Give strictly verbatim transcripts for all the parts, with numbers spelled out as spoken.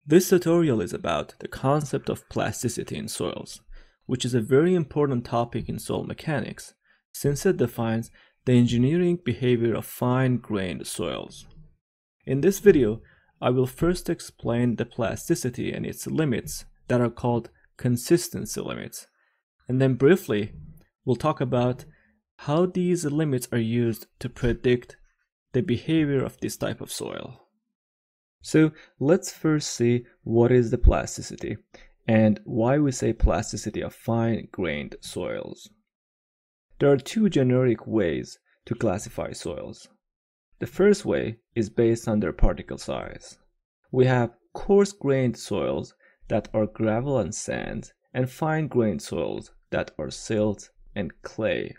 This tutorial is about the concept of plasticity in soils, which is a very important topic in soil mechanics, since it defines the engineering behavior of fine-grained soils. In this video, I will first explain the plasticity and its limits that are called consistency limits, and then briefly, we'll talk about how these limits are used to predict the behavior of this type of soil. So let's first see what is the plasticity and why we say plasticity of fine-grained soils. There are two generic ways to classify soils. The first way is based on their particle size. We have coarse-grained soils that are gravel and sand, and fine-grained soils that are silt and clay.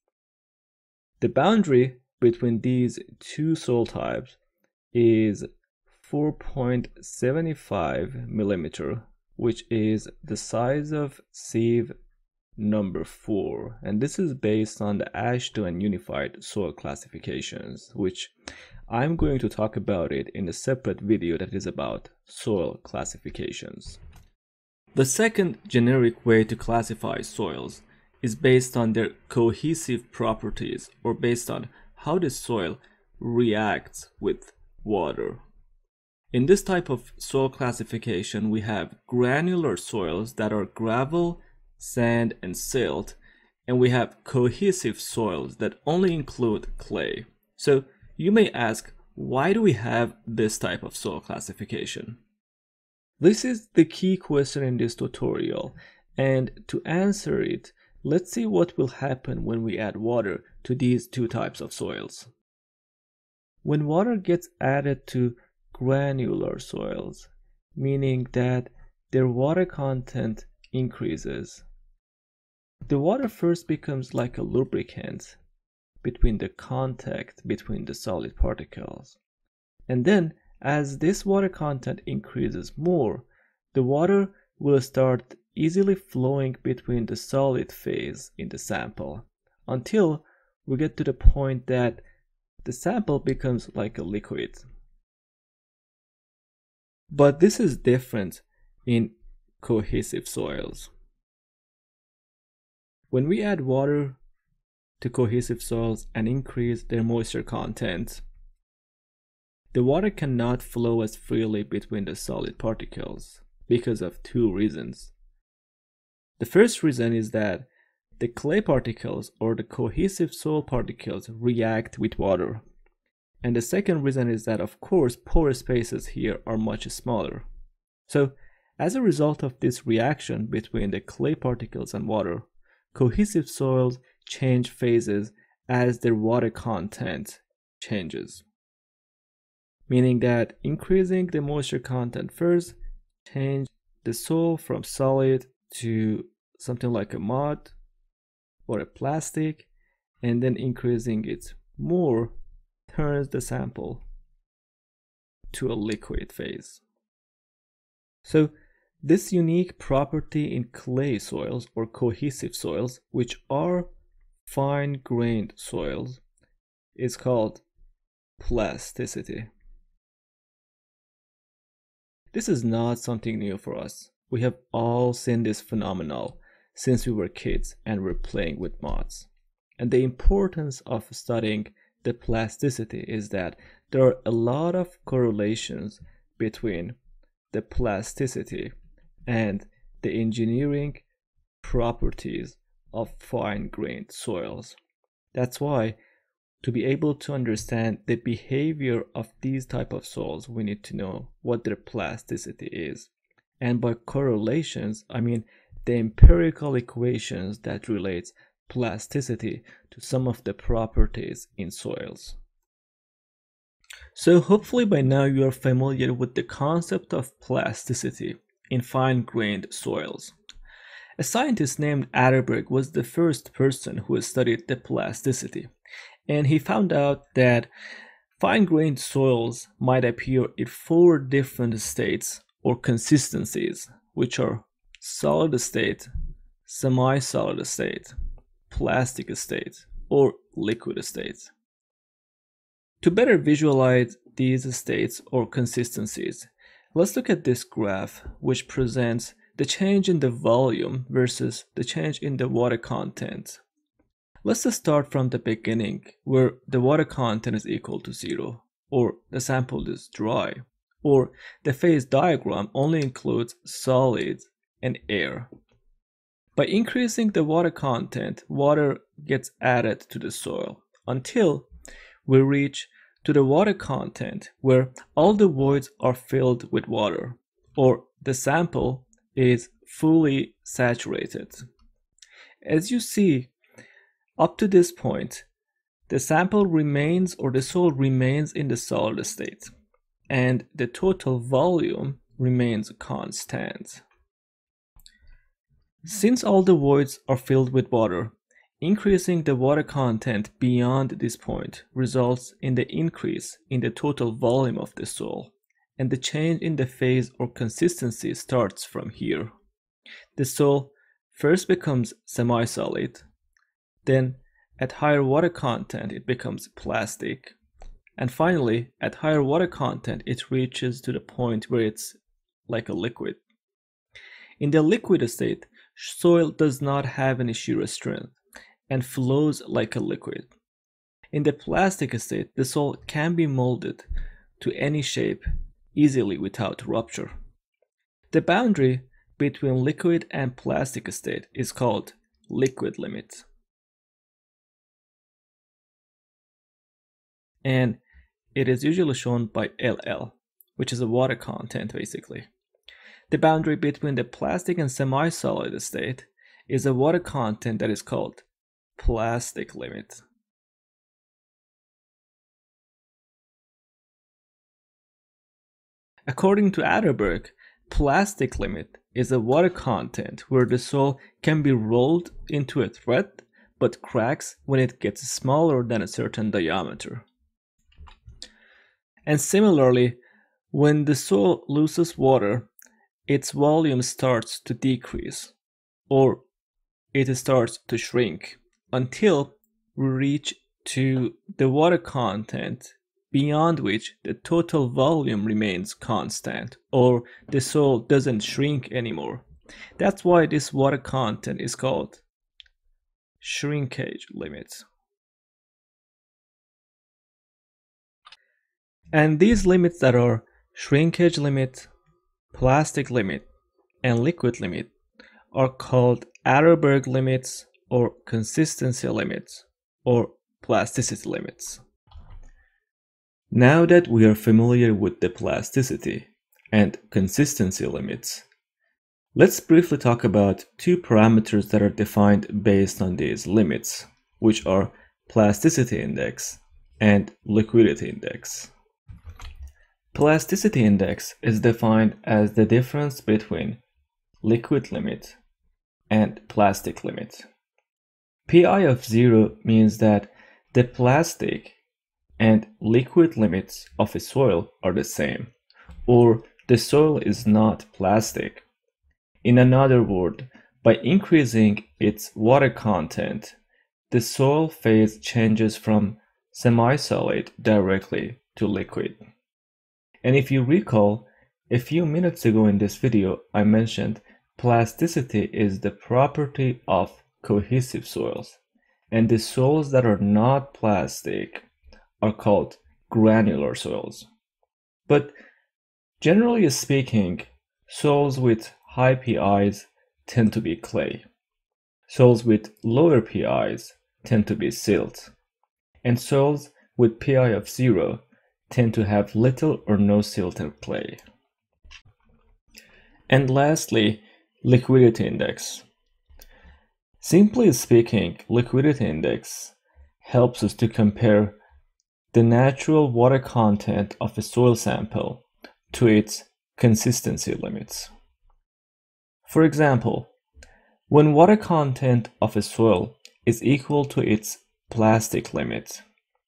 The boundary between these two soil types is four point seven five millimeter, which is the size of sieve number four, and this is based on the Ashton Unified Soil Classifications, which I'm going to talk about it in a separate video that is about soil classifications. The second generic way to classify soils is based on their cohesive properties, or based on how the soil reacts with water. In this type of soil classification, we have granular soils that are gravel, sand, and silt, and we have cohesive soils that only include clay. So you may ask, why do we have this type of soil classification? This is the key question in this tutorial, and to answer it, let's see what will happen when we add water to these two types of soils. When water gets added to granular soils, meaning that their water content increases, the water first becomes like a lubricant between the contact between the solid particles. And then, as this water content increases more, the water will start easily flowing between the solid phase in the sample, until we get to the point that the sample becomes like a liquid. But this is different in cohesive soils. When we add water to cohesive soils and increase their moisture content, the water cannot flow as freely between the solid particles because of two reasons. The first reason is that the clay particles or the cohesive soil particles react with water. And the second reason is that, of course, pore spaces here are much smaller. So, as a result of this reaction between the clay particles and water, cohesive soils change phases as their water content changes. Meaning that increasing the moisture content first changes the soil from solid to something like a mud or a plastic, and then increasing it more turns the sample to a liquid phase. So this unique property in clay soils or cohesive soils, which are fine-grained soils, is called plasticity. This is not something new for us. We have all seen this phenomenon since we were kids and were playing with mods. And the importance of studying the plasticity is that there are a lot of correlations between the plasticity and the engineering properties of fine-grained soils. That's why, to be able to understand the behavior of these type of soils, we need to know what their plasticity is. And by correlations, I mean the empirical equations that relate plasticity to some of the properties in soils. So hopefully by now you are familiar with the concept of plasticity in fine-grained soils. A scientist named Atterberg was the first person who studied the plasticity, and he found out that fine-grained soils might appear in four different states or consistencies, which are solid state, semi-solid state, plastic state, or liquid state. To better visualize these states or consistencies, Let's look at this graph, which presents the change in the volume versus the change in the water content. Let's just start from the beginning, where the water content is equal to zero, or the sample is dry, or the phase diagram only includes solids and air. By increasing the water content, water gets added to the soil until we reach to the water content where all the voids are filled with water, or the sample is fully saturated. As you see, up to this point, the sample remains or the soil remains in the solid state, and the total volume remains constant. Since all the voids are filled with water, increasing the water content beyond this point results in the increase in the total volume of the soil, and the change in the phase or consistency starts from here. The soil first becomes semi-solid, then at higher water content it becomes plastic, and finally at higher water content it reaches to the point where it's like a liquid. In the liquid state, soil does not have any shear strength and flows like a liquid. In the plastic state, the soil can be molded to any shape easily without rupture. The boundary between liquid and plastic state is called liquid limit. And it is usually shown by L L, which is a water content basically. The boundary between the plastic and semi-solid state is a water content that is called plastic limit. According to Atterberg, plastic limit is a water content where the soil can be rolled into a thread but cracks when it gets smaller than a certain diameter. And similarly, when the soil loses water, its volume starts to decrease, or it starts to shrink until we reach to the water content beyond which the total volume remains constant, or the soil doesn't shrink anymore. That's why this water content is called shrinkage limit. And these limits that are shrinkage limit, plastic limit, and liquid limit are called Atterberg limits or consistency limits or plasticity limits. Now that we are familiar with the plasticity and consistency limits, let's briefly talk about two parameters that are defined based on these limits, which are Plasticity Index and Liquidity Index. Plasticity Index is defined as the difference between liquid limit and plastic limit. P I of zero means that the plastic and liquid limits of a soil are the same, or the soil is not plastic. In another word, by increasing its water content, the soil phase changes from semi-solid directly to liquid. And if you recall, a few minutes ago in this video, I mentioned plasticity is the property of cohesive soils, and the soils that are not plastic are called granular soils. But generally speaking, soils with high P Is tend to be clay. Soils with lower P Is tend to be silt. And soils with P I of zero tend to have little or no silt and clay. And lastly, liquidity index. Simply speaking, liquidity index helps us to compare the natural water content of a soil sample to its consistency limits. For example, when water content of a soil is equal to its plastic limit,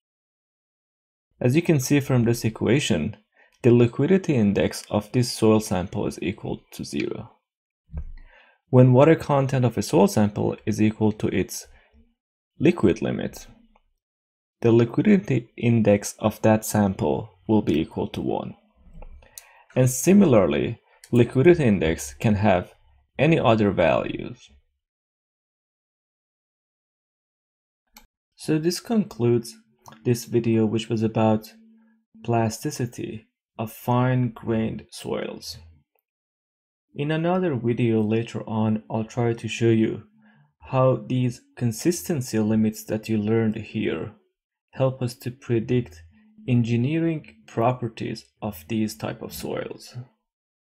as you can see from this equation, the liquidity index of this soil sample is equal to zero. When water content of a soil sample is equal to its liquid limit, the liquidity index of that sample will be equal to one. And similarly, liquidity index can have any other values. So this concludes this video, which was about plasticity of fine-grained soils. In another video later on, I'll try to show you how these consistency limits that you learned here help us to predict engineering properties of these type of soils.